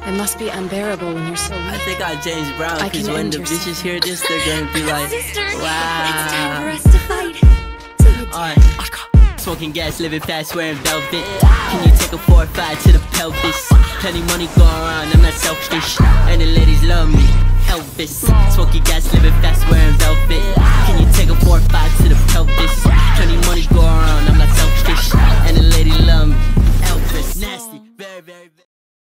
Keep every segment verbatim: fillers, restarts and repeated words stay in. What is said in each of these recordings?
It must be unbearable when you're so weak. I think I'm James Brown, I because can when end the your bitches suffering. hear this, they're gonna be like, Sister, wow. it's time for us to fight. Alright, smoking gas, living fast, wearing velvet. Can you take a four or five to the pelvis? Plenty money going around, I'm not selfish. And the ladies love me, Elvis. Smoking gas, living fast, wearing velvet. Can you take a four or five to the pelvis? Plenty money going around, I'm not selfish. And the ladies love me, Elvis. Nasty, very, very, very.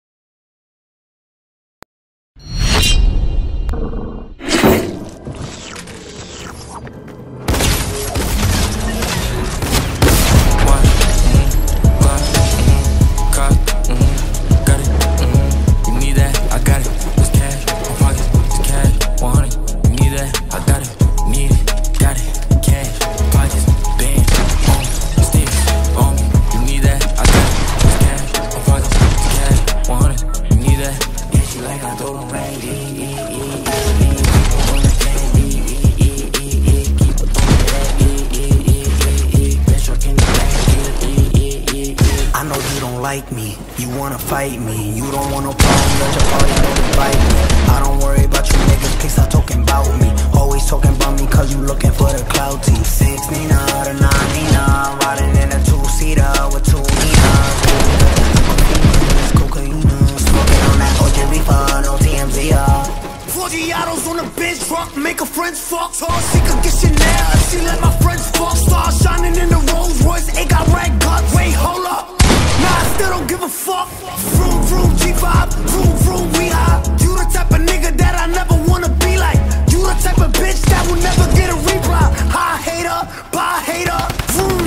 Like me, you wanna fight me. You don't want no problem, let your party don't invite me. I don't worry about you niggas, please stop talking about me. Always talking about me cause you looking for the clout team. Six Nina to nine Nina, riding in a two-seater with two Ninas. Cocaine, smoking on that O J reefer, no T M Z. Four Giottos on a bitch truck, make her friends fuck. Told her she could get Chanel, she let my friends fuck. Stars shining in the Rolls Royce, it got red guts. Wait, hold up. Nah, I still don't give a fuck. Vroom, vroom, G five, vroom, vroom, we high. You the type of nigga that I never wanna be like. You the type of bitch that will never get a reply. High hater, bye hater, vroom.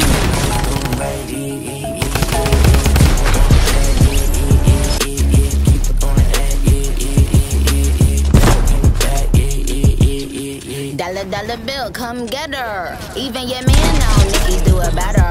Dollar, dollar bill, come get her. Even your man now, niggas do it better.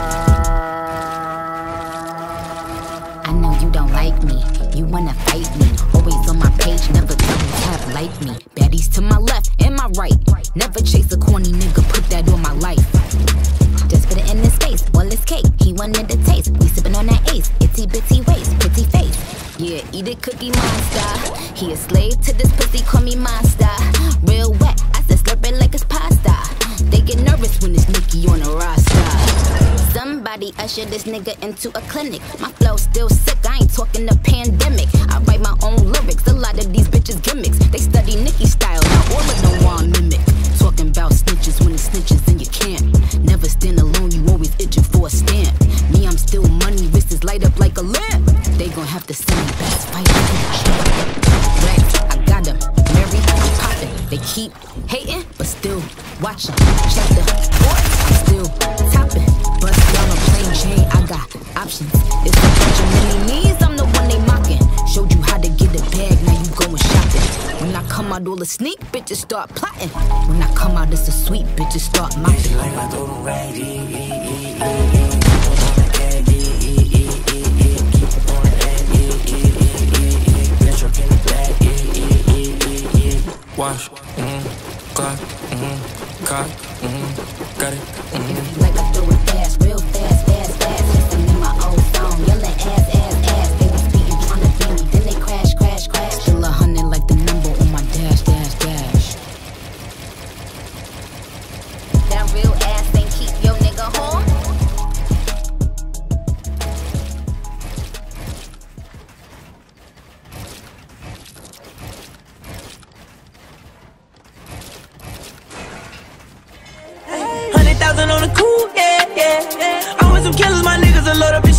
I know you don't like me, you wanna fight me. Always on my page, never tell me have like me. Baddies to my left and my right. Never chase a corny nigga, put that on my life. Just put it in his face, all his cake. He wanted the taste, we sippin' on that ace. Itty bitty waist, pretty face. Yeah, eat it, cookie monster. He a slave to this pussy, call me monster. Real wet, I said slurp it like it's pasta. They get nervous when it's Nicki on the roster. Somebody usher this nigga into a clinic. My flow still sick, I ain't talking the pandemic. I write my own lyrics, a lot of these bitches gimmicks. They study Nicki style, now all of them want mimic. Talking about snitches when it's snitches and you can't. Never stand alone, you always itching for a stamp. Me, I'm still money, wrists is light up like a lamp. They gon' have to send me best fight to the champ. Rex, I got them, Mary, I'm poppin'. They keep hating, but still watching. Check the board, I'm still topping. Bust down a plain chain, I got options. It's a bunch of many needs, I'm the one they mocking. Showed you how to get a bag, now you going shopping. When I come out, all the sneak bitches start plotting. When I come out, it's a sweet bitches start mopping. Like I throw them right. Wash, mm-hmm, clock, mm-hmm, cock, mm-hmm, got it, mm-hmm. Like I throw it fast, real fast, fast, fast. Listen in my old song, yelling ass, ass, ass. They was beating, trying to beat me, then they crash, crash, crash. Still a hundred like the number on my dash, dash, dash. That real ass ain't keep your nigga home. On the cool, yeah, yeah, yeah. I want some killers, my niggas a load up.